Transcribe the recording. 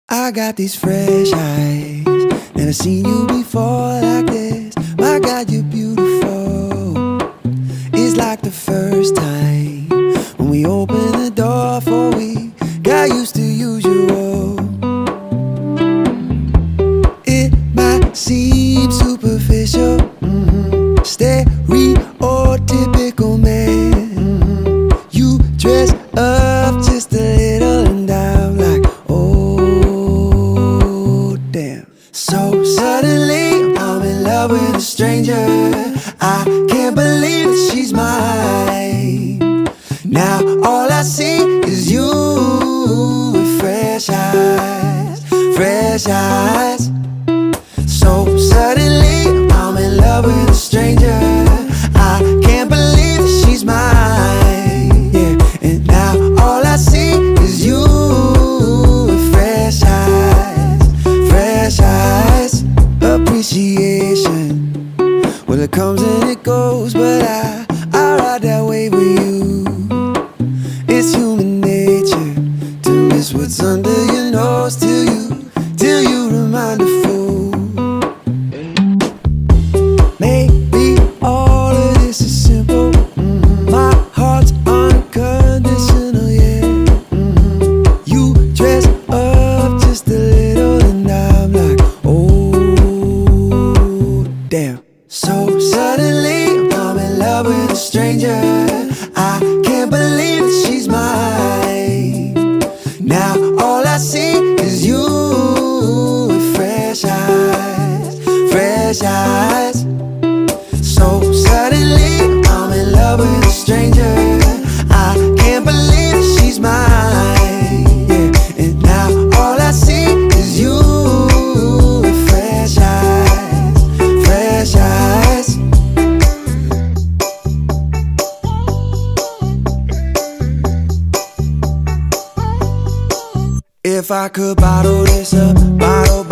I got these fresh eyes, never seen you before like this. My God, you're beautiful. It's like the first time when we opened the door for we got used to usual. It might seem superficial, stereotypical man. You dress up just a little and I'm like, oh damn. So suddenly I'm in love with a stranger. I can't believe that she's mine. Now all I see is you with fresh eyes, fresh eyes. So suddenly I'm in love with a stranger. I can't believe that she's mine. Yeah, and now all I see is you with fresh eyes, fresh eyes. Appreciation, well it comes and it goes, but I ride that wave with you. It's human nature to miss what's under your nose till you remind a fool. Maybe all of this is simple. My heart's unconditional, yeah. You dress up just a little and I'm like, oh damn. So suddenly I'm in love with a stranger. I can't believe that she's mine. Now all I see is you with fresh eyes, fresh eyes. So suddenly I'm in love with a stranger. I can't believe that she's mine. Yeah, and now all I see is you with fresh eyes, fresh eyes. If I could bottle this up, bottle